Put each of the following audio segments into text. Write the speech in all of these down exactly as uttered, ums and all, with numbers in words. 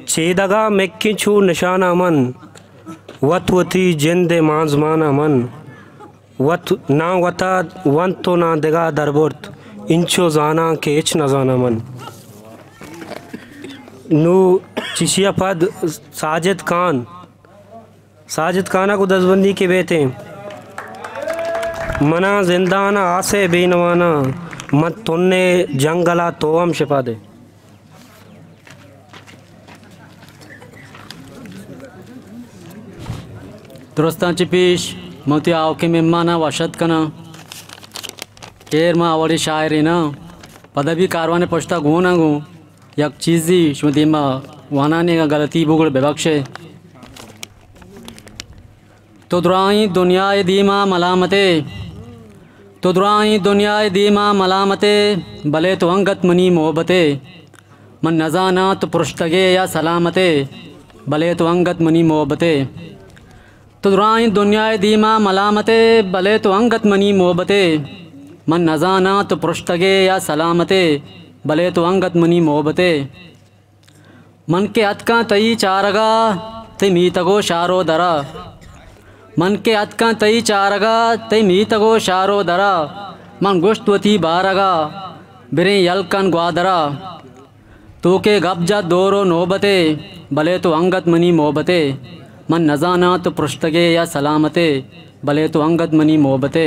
चेदगा मेक्की छू निशाना मन वत वती जिंद मांजमाना मन वत ना वता वन तो ना दिगा दरबुर्त इंचो जाना के इच न जाना मन नू चिशिया पद साजिद खान साजिद खाना को दसबंदी के बेते मना जिंदाना आसे बेनवाना मत तुन्ने जंगला तो हम शिपा दे। दुरुस्तांची पीश मोती आवके मेहमाना वशत कना केर मा आवड़ी शायरी ना पदवी कारवाने पछता गो ना गो यक चीज़ी शुदीमा वानाने का गलती बुगड़ बेबख्शे तो दुराई दुनिया दीमा मलामते तो दुराई दुनिया दीमा मलामते भले तो अंगत मनी मोहब्बते मन नजाना तो पुरुष्तगे या सलामते भले तो अंगत मनी मोहब्बते तो दुराई दुनिया दीमा मलामते भले तो अंगत मनी मोहब्बते मन नजाना तो पुरुष्तगे या सलामते भले तो अंगत मनी मोहब्बते मन के अतका तई चारगा ते मीतगो शारो दरा मन के अतका तई चारगा ते मीतगो शारो दरा मन गुश्तवती बारगा बिरे यलकन ग्वादरा तो के गब्जा दोरो नोबते भले तो अंगत मनी मोहब्बते मन नजाना तो पुरुष्तगे या सलामते भले तो अंगत मनी मोहब्बते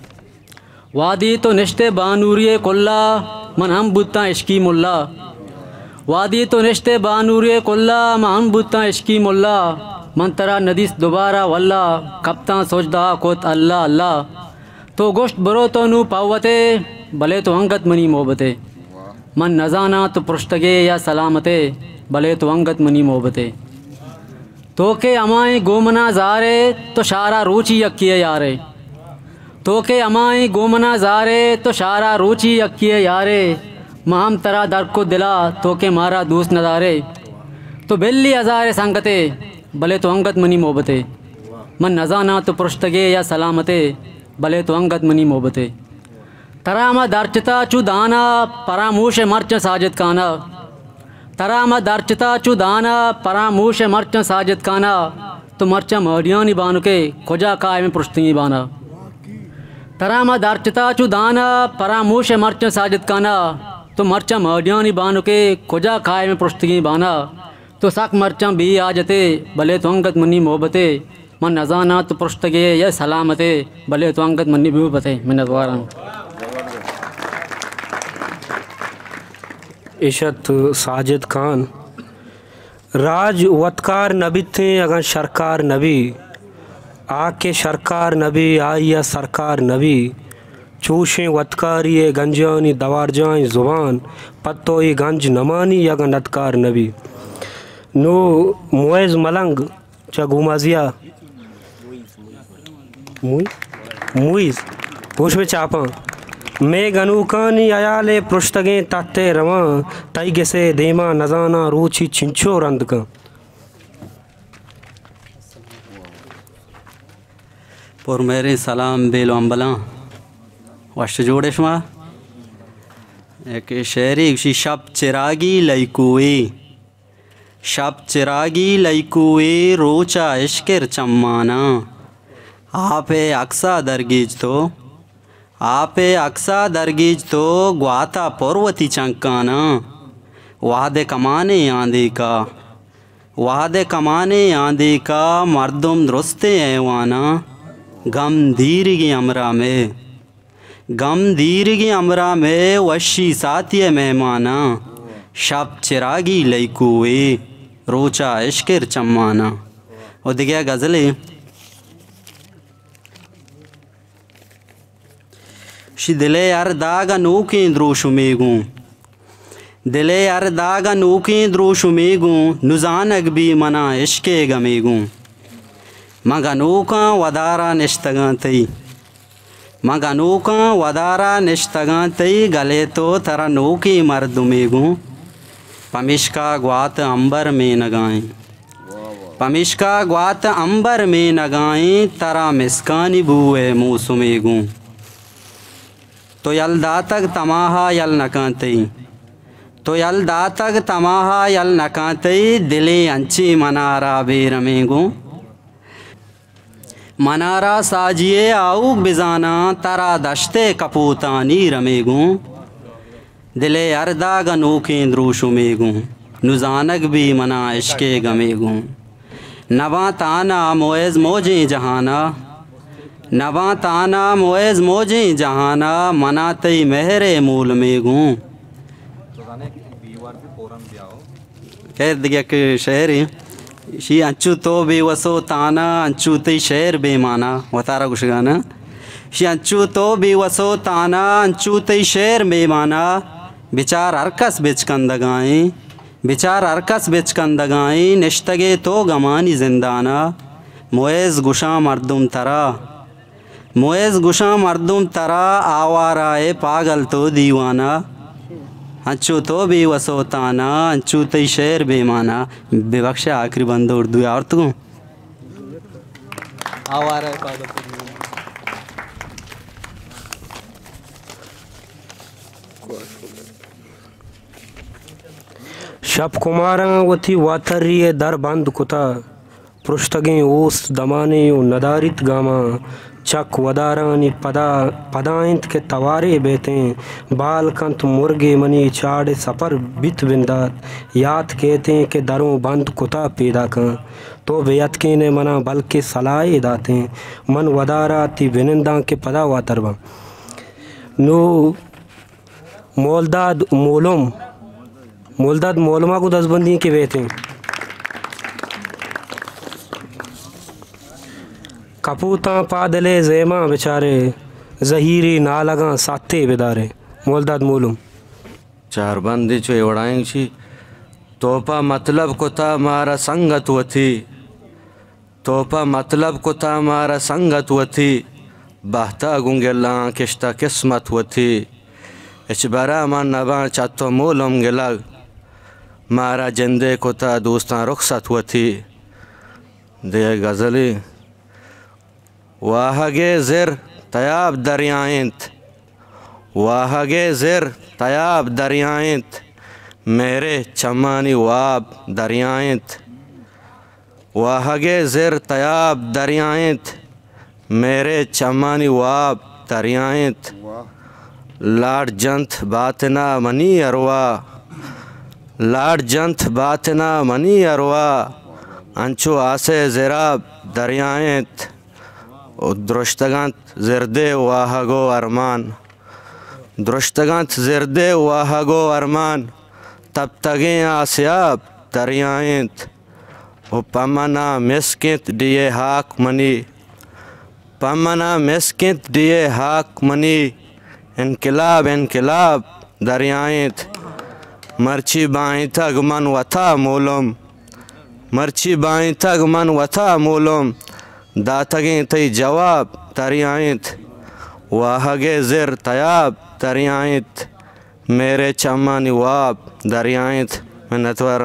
वादी तो निश्ते बानूरिये कुल्ला मन हम बुत्ता इश्की मुल्ला वादी तो निश्ते बानूरिये कुल्ला मन हम बुत्ता इश्की मुल्ला मन तरा नदीस दोबारा वल्ला कप्तान सोचदा कोत अल्लाह अल्लाह तो गोश्त बरो तो नू पावते भले तो अंगत मनी मोहब्बते मन नजाना तो पुरुष्तगे या सलामते भले तो अंगत मनी मोहब्बते तो के अमाए गोमना जारे तो शारा रूची यक्किए यारे तो के अमाए गोमना जारे तो शारा रूची यक्किए यारे महम तरा दर को दिला तो के मारा दूस नजारे तो बिल्ली हजारे संगते भले तो अंगत मनी मोहब्बते मन नजाना तो पुरुष्तगे या सलामते भले तो अंगत मनी मोहब्बते तरामा दर्चता चु दाना परामूश मर्च साजिद खाना तरामा दर्चता चु दाना परामूश मर्च साजिद खाना तो मर्चा मडियानी बानु के खोजा काय में पुरुष्ती बाना तरामा दर्चता चु दाना परामूश मर्च साजिद खाना तो मर्चा मडियानी बानु के खोजा काय में पुरुष्ती बाना तो साक मर्चा भी आ जते भले तो अंगत मनी मोहब्बते मन नजाना तो पुरुष्तगे या सलामते भले तो अंगत मनी भी बते मैं दोबारा इशत साजिद खान राज वतकार नबी थे अगर सरकार नबी आके सरकार नबी आई या सरकार नबी चूशें वतकार ये गंजानी दवार जाए ज़ुबान पत्तो ये गंज नमानी अगर नतकार नबी नो मुइज़ मलंग चगुमाजिया मुई मुइज़ पूछ में चापा मैं गनूकानी अयाले पृष्ठगे ताते रवा तैगे से देमा नजाना रूची छिंचो रंद का पर मेरे सलाम बेलो अम्बला वश जोड़े शुमा एक शेरी शब चिरागी लैकुए शब चिरागी लैकुए रोचा इश्किर चम्माना आपे अक्सा दरगीज तो आपे अक्सा दरगीज तो ग्वाता पर्वती चंकाना वादे कमाने आंधी का वादे कमाने आंधी का मर्दुम दुरुस्ते ऐवाना गम दीरगी अमरा में गम दीरगी अमरा में वशी साथिय मेहमाना शब चिरागी लैकुए रोचा इश्किर चम्माना और दिया गज़ले शी दिले यार दागा नूकी द्रोशुमेगू दिले यार दागा नूकी द्रोशुमेगू नुजानक भी मना इश्के गमेगू मगा नूका वदारा निश्तगा तई मगा नूका वदारा निश्तगा तई गले तो तरा नूकी मर्दुमेगू पमिश्का ग्वात अंबर में नगाएं पमिश्का ग्वात अंबर में नगाएं तरा मिस्कानी बूए मूसुमेगू तो यल दातक तमाहा यल नकांतई तो यल दातग तमाहा यल नकातई दिले अंची मनारा बेरमेगो मनारा साजिए आऊक बिजाना तरा दश्ते कपूतानी रमेगो दिले अर्दा गनूके द्रूशुमेगो नुजानक भी मना इश्के गमेगो नवा ताना मोएज़ मोजें जहाना नवा ताना मोएज़ मोजें जहाना मनातई मेहरे मूल मेगो कह दिया कि शहर शी अंचू तो बेवसो ताना अंचू तई शहर बेमाना वतारा कुछ गाना शी अंचू तो बेवसो ताना अंचू तई शहर बेमाना बिचार अरकस बेचकंदगाएँ बिचार अरकस बेचकंदगाएँ निश्तगे तो गमानी जिंदाना मोएज़ गुशा मर्दुम तरा मोएज़ गुशा मर्दुम तरा आवाराए पागल तो दीवाना अंचू तो बेवसो ताना अंचू तई शेर बेमाना बेबख्श आखिरी बंद उर्दू और तू आवारा है पागल तो शब कुमारा वथी वातरी दर बंद कुता पृष्ठगे ओस दमाने ओ नदारित गामा चक वदारानी पदा पदाइंत के तवारे बेतें बाल कंत मुर्गे मनी चाड़े सपर बित बिंदात याद कहते के दरों बंद कुता पैदा का तो बेयतके ने मना बल के सलाए दाते मन वदारा ती बिनिंदा के पदा वातरबा नो मोलदाद मोलम मोलदाद मोलमा को दसबंदी के बेतें कपूता पादले ज़ेमा बेचारे जहीरी ना लगा साते बेदारे मोलदाद मोलूम चार बंदी चो एवड़ाएं छी तोपा मतलब कोता मारा संगत वथी तोपा मतलब कोता मारा संगत वथी बहता गुंगेला किश्ता किस्मत वथी इचबारा मन नबा चातो मोलम गिलग मारा जिंदे कोता दोस्ता रुखसत वथी दे गज़ली वाहगे ज़िर तयाब दरियाएंत वाहगे ज़िर तयाब दरियाएंत मेरे चमानी वाब दरियाएंत वाहगे ज़िर तयाब दरियाएंत मेरे चमानी वाब दरियाएंत लाड जंत बातना मनी अरवा लाड जंत बातना मनी अरवा अंचो आसे ज़िराब दरियाएंत द्रुश्तगंत ज़िरदे वाहगो अरमान द्रुश्तगंत ज़िरदे वाहगो अरमान तब तगें आसियाब दरियाएंत ओ पमना मिसकित दिए हाक मनी पमना मिसकित दिए हाक मनी इनकलाब इनकलाब दरियाएंत मर्ची बाएं तक मन वथा मोलम मर्ची बाएं तक मन वथा मोलम दातगें तई जवाब दरियाएंत वाहगे ज़िर तयाब दरियाएंत मेरे चमानी वाब दरियाएंत मैं नतवर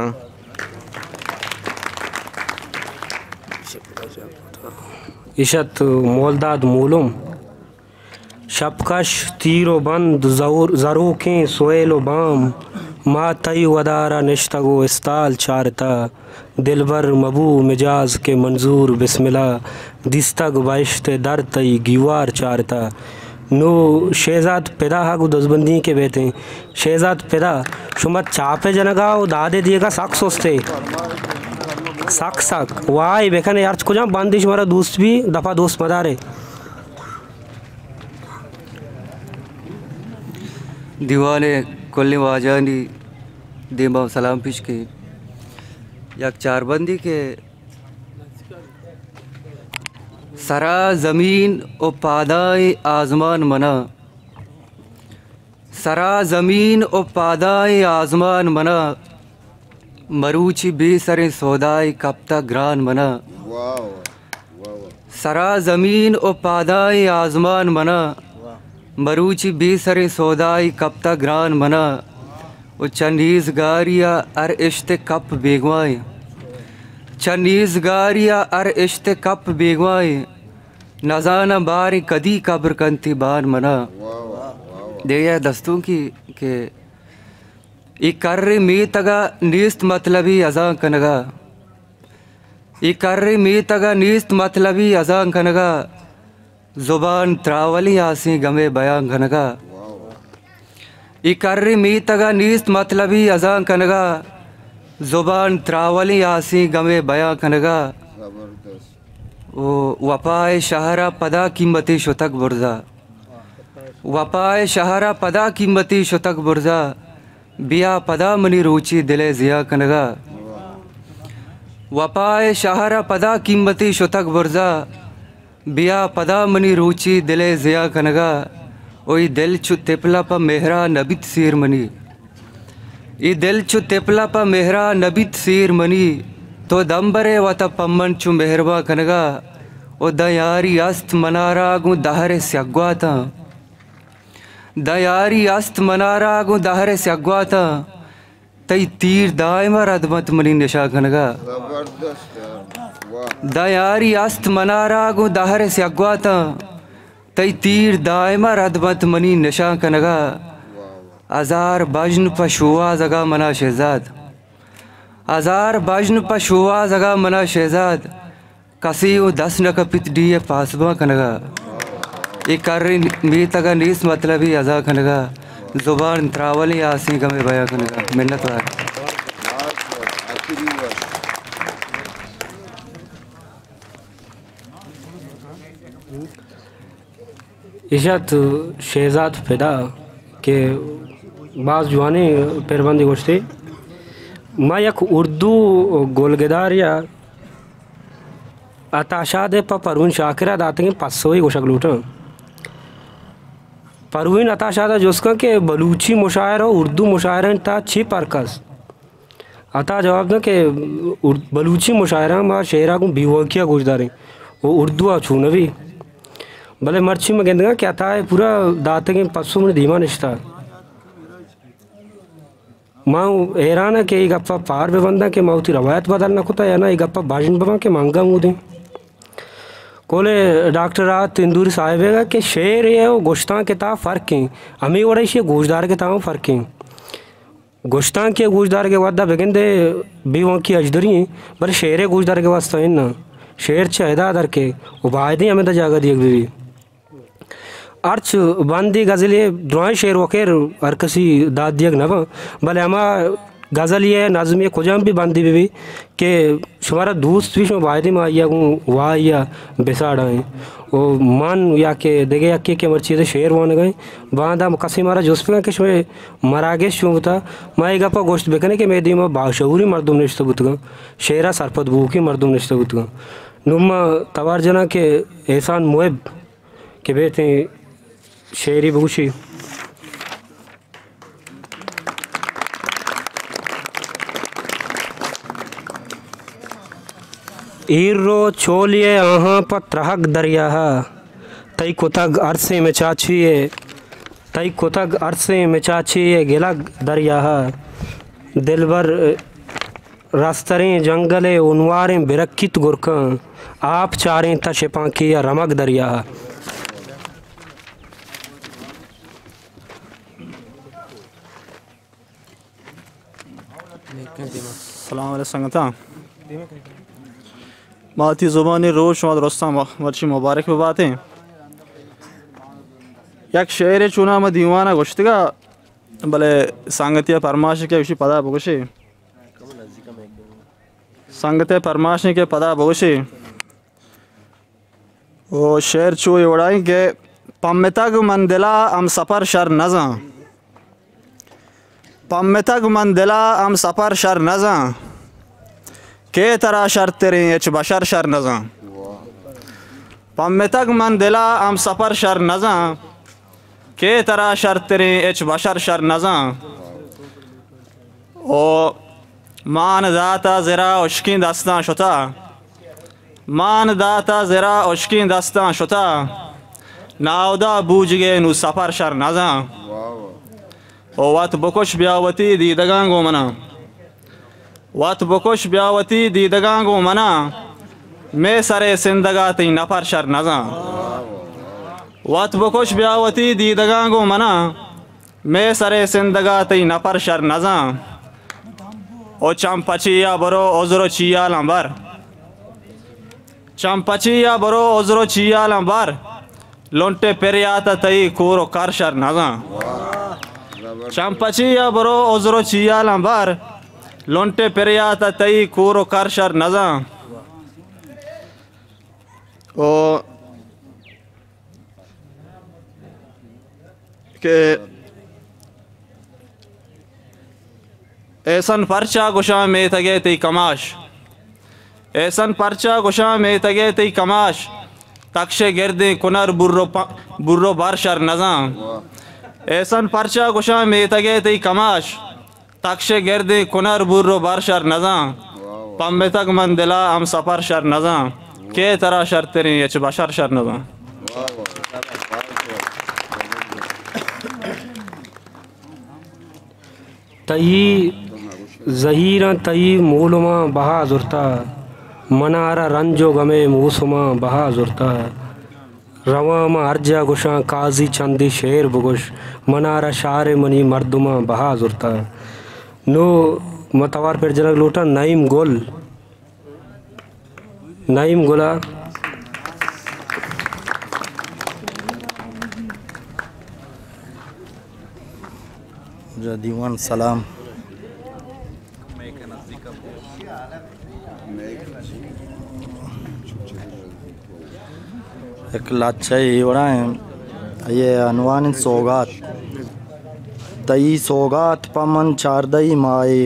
इशत मोलदाद मोलूम शबकश तीरो बंद ज़रूकें सोएलो बाम मा तई वदारा निश्तगो इस्ताल चारता दिलबर मबू मिजाज के मंजूर बिस्मिला दिस्तग बाइश्ते दर तई गीवार चारता नो शेजाद पैदा हागु दसबंदी के बेते शेजाद पैदा शुमत चापे जनगाओ दादे दिएगा साक सोचते साक साक वाई बेखने यार को जा बंदिश हमारा दोस्त भी दफा दोस्त मदारे दीवाने कुल्ले वाजानी देमा सलाम पेश के यक चारबंदी के सरा ज़मीन ओ पादाए आज़मान मना सरा ज़मीन ओ पादाए आज़मान मना मरूची बेसरे सौदाए कप्ता ग्रान मना सरा ज़मीन ओ पादाए आज़मान मना मरूची बेसरे सौदाई कप्ता ग्रान मना ओ चंदीज़ गारिया अर इश्ते कप बेगवाए चंदीज़ गारिया अर इश्ते कप बेगवाए नजाना बार कदी कब्र कंती बान मना दे दस्तों की के ई कर्रे मी तगा नीस्त मतलबी अजां कनगा ई कर्रे मी तगा नीस्त मतलबी अजां कनगा ज़ुबान त्रावली आसी गमे बयां कनगा ई कर्रे मी तगा नीस्त मतलबी अजां कनगा ज़ुबान त्रावली आसी गमे बयां कनगा ओ वपाए शहरा पदा कीमती शुतक बुर्जा वपाए शहरा पदा कीमती शुतक बुर्जा बिया पदा मनी रुचि दिले जिया कनगा वपाए शहरा पदा कीमती शुतक बुर्जा बिया पदा मनी रुचि दिले जिया कनगा ओई दिल चु तिपला पा मेहरा नबित सीर मनी ई दिल चु तिपला पा मेहरा नबित सीर मनी तो दम्बरे वता पम्मन चु मेहरबा कनगा ओ दयारी अस्त मनारा गु दहरे स्यग्वाता दयारी अस्त मनारा गु दहरे स्यग्वाता तई तीर दायमा रदमत मनी निशा कनगा दयारी अस्त मनारा गु दहरे स्यग्वाता तई तीर दायमा रदमत मनी निशा कनगा हजार बजन पशुआ जगा मना शहजाद हजार बजन पशुआ जगा मना शहजाद कसी वो दस न कपित दिए पासबा कनगा ये कर मी तगा नीस मतलब ही अजा कनगा जुबान त्रावली आसी गमे बया कनगा मिन्नत वार इशात शहजाद फिदा के बाज जवानी पेरबंदी गोश्ती मैं एक उर्दू गोलगेदार या अताशाद प परवीन शाकिरा दाते पसोई गोशक लूटा परवीन अताशादा जोस्का के बलूची मुशायरा उर्दू मुशायरा ता छी परकस अता जवाब न के बलूची मुशायरा मा शेरा को बीवकिया गोशदारे वो उर्दू आ छूनवी भले मर्ची में गेंदगा क्या था पूरा दाते के पसों में धीमा निश्ता माँ हैरान है कि ये गप्पा पार बेबंदा के माउती रवायत बदलना खुता है ना ये गप्पा भाजन बवा के मांगा मुँह दें कोले डॉक्टर आ तिंदूरी साहिब है कि शेर ये वो गोश्तां के ता फ़र्क हैं हमें वड़ा इसे गोश्तदार के ताऊ फ़र्क हैं गोश्तां के गोश्तदार के वादा बेगंदे बीवों की अजदरी हैं पर शेर गोश्तदार के वास्ता है ना शेर चहदा दर के उबायदे हमें तो जागा दिए भी अर्च बंदी गज़ले ड्राइंग शेर वकेर हर किसी दाद दिया नवा भले हमा गज़ल ये नज़म ये खुजाम भी बंदी भी के शुमारा दोस्त भी शुमार वायदे में आया हूँ वाह या बेसाड़ा है वो मान या के देखे या के के मर्ची से शेर मान गए बांधा कसी मारा जोश पे के शुमे मरागे शुम था माँ एक अपा गोश्त बेकने के मेदी में बाशूरी मर्दुम निश्चित बुतगा शेरा सरपत भूखी मर्दुम निश्चित बुतगा नुमा तवार जना के एहसान मुएब के बेते शेरी भूषी ईरो छोलिए आहाँ पर त्रहक दरिया तई कुतग अरसे में चाचिए तई कुतग अरसे में चाचिए गिलग दरिया दिलबर रास्तरें जंगले उनवारें बिरक्कित गुरका आप चारें तशे पांकी या रमक दरिया सलाम अलैकुम संगता माती ज़ुबानी रोज़ शुमा दुरुस्ता मर्ची मुबारक भी बातें यक शेर चुना में दीवाना गोश्तिगा भले संगतिया परमाश के उसी पदा बगुशी संगते परमाश के पदा बगुशी वो शेर चू उड़ाई के पम्मेतग मंदिला हम सफ़र शर नज़ा पम्मेतग मंदिला हम सफ़र शर नज़ा के तरह शर तेरे एच बशर शर नज़ा पम्मेतग मंदिला हम सफ़र शर नज़ा के तरह शर तेरे एच बशर शर नज़ा ओ मान दाता ज़रा उश्की दस्तां शुता मान दाता ज़रा उश्की दस्तां शुता नावदा बूझगे नु सफ़र शर नज़ा ओ वत बकुश ब्यावती दीदगां गो मना वत बकुश ब्यावती दीदगां गो मना मैं सरे सिंदगा ती नफर शर नज़ा वत बकुश ब्यावती दीदगां गो मना मैं सरे सिंदगा तई नपर शर नजा ओ चंपचिया बरो ओजरो चिया लंबर चंपचिया बरो ओजरो चिया लंबर लोंटे पेरियाता तई कोरो कर शर नजा चंपचिया बरो ओजरो चिया लंबर लोंटे पेरियाता तई कोरो कर शर नजा ओ के ऐसन परचा गुशा में तगे तई कमाश ऐसन परचा गुशा में तगे तई कमाश तक्षे गिरदे कुनर बुर्रो बुर्रो बारशर नजा ऐसन परचा गुशा में तगे तई कमाश तक्षे गिरदे कुनर बुर्रो बारशर नजा पम्बे तक मन दिला हम सफर शर नजा के तरह शर तेरी यच बशर शर नजा तई जहीरा तई मूलमा बहा जुरता मनारा रंजो गमे मूसमा बहा जुरता रवामा अर्जा गुशा काजी चंदी शेर बुगुश मनारा शार मनी मर्दुमा बहा जुरता नो मतवार पर जनक लूटा नईम गुल नईम गुला दीवान सलाम एक लाचा एवड़ा है ये अनवान सौगात तई सौगात पमन चारदई माए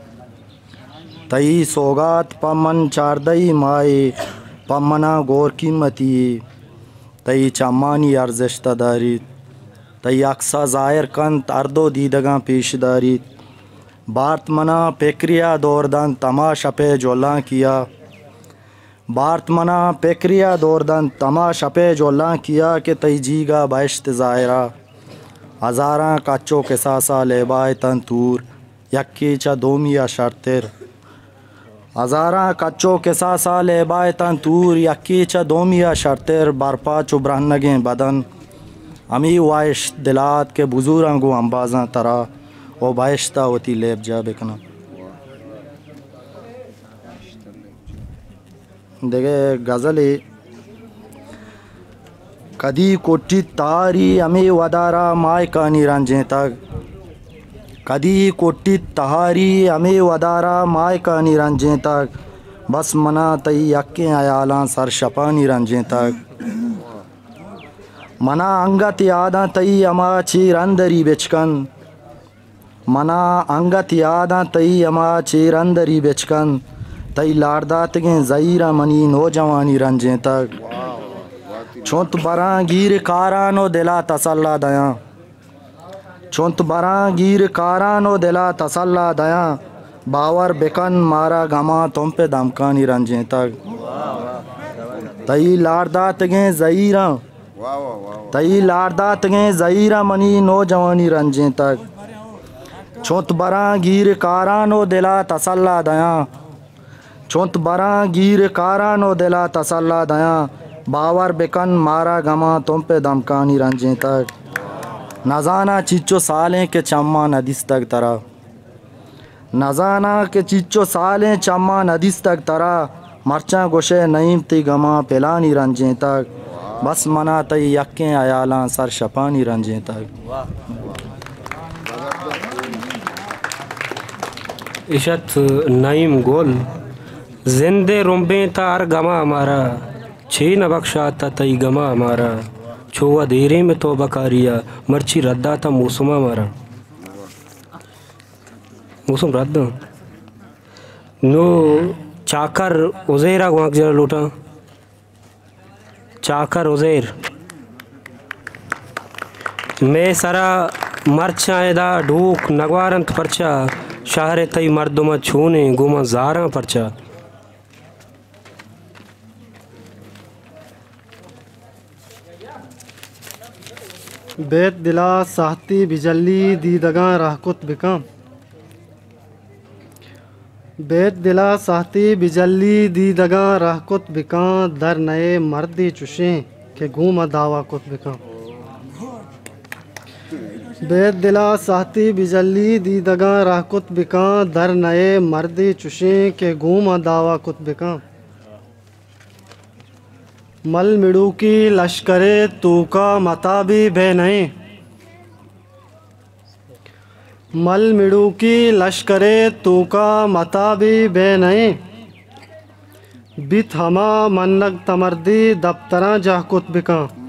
तई सौगात पमन चारदई माए पमना गौर कीमती तई चमानी अर्जश्ता दारी तई अक्सा ज़ाहिर कंत अर्दो दीदगा पेशदारी भारत मना पेक्रिया दौरदान तमाशा पे जोला किया भारत मना पेक्रिया दौरदान तमाशा पे जोला किया कि तई जीगा बहश्त ज़ाहिरा हज़ारा कच्चो के सासा लेबाए तंतूर यक्की चा दोमिया शर्तिर हज़ारा कच्चो के सासा लेबाए तंतूर यक्की चा दोमिया शर्तिर बरपा चुब्रहनगे बदन अमी वाइश दिलात के बुजुर्गों अम्बाजा तरा ओ बाइश्ता होती लेब जा बेकना देखे गज़ली कदी कोटी तारी अमी वदारा माय कानी रंजे तक कदी कोटी तहारी अमी वदारा माय कानी रंजे तक बस मना तई यक्के अयाला सर शपानी रंजे तक मना अंगत यादा तई अमा चीरंदरी बेचकन मना अंगत यादा तई अमा चीरंदरी बेचकन तई लारदात के ज़ईरा मनी नौजवानी रंजे तक चौंत बरा गिर कारानो दिला तसल्ला दया चौंत बरा गिर कारानो दिला तसल्ला दया बावर बेकन मारा गमा तुम पे दमकानी रंजे तक तई लारदात के ज़ईरा तई लारदात के ज़ईरा मनी नौजवानी रंजे तक चौंत बरा गिर कारानो दिला तसल्ला दया चौंत बरा गिर कारानो दिला तसल्ला दया बावर बेकन मारा गमा तुम पे दमकानी रंजे तक नजाना चिच्चो सालें के चम्मा नदिस तक तरा नजाना के चिच्चो सालें चम्मा नदिस तक तरा मरचा गोशे नईम ती गमा पेलानी रंजे तक बस मना तई यक्के अयाला सर शपानी रंजे तक इशत नईम गोल जिंदे रुम्बे तार गमा हमारा छे न बख्शा था तई गमा हमारा छुआ देरे में तो बकारिया मर्ची रद्दा था मौसमा हमारा मौसम रद्द नो चाकर उज़ेरा गुआक जरा लूटा चाकर उज़ेर मैं सरा मरचाएदा ढूक नगवारंत परचा शहर तई मर्दुमा छूने गुमा ज़ारा परचा बेत दिला साहती बिजली दीदगा राहकुत बिकम बेत दिला साहती बिजली दीदगा राहकुत बिका दर नए मर्दी चुशें के घूम दावा कुत बिका बेद दिला साहती बिजली दी दगा राह कुत बिका दर नए मर्दी चुशे के घूम दावा कुत बिका मल मिड़ू की लश्करे तू का मताबी बे नहीं मल मिड़ू की लश्करे तू का मताबी बे नहीं बित हमा मन्नक तमर्दी दफ्तरा जाह कुत बिका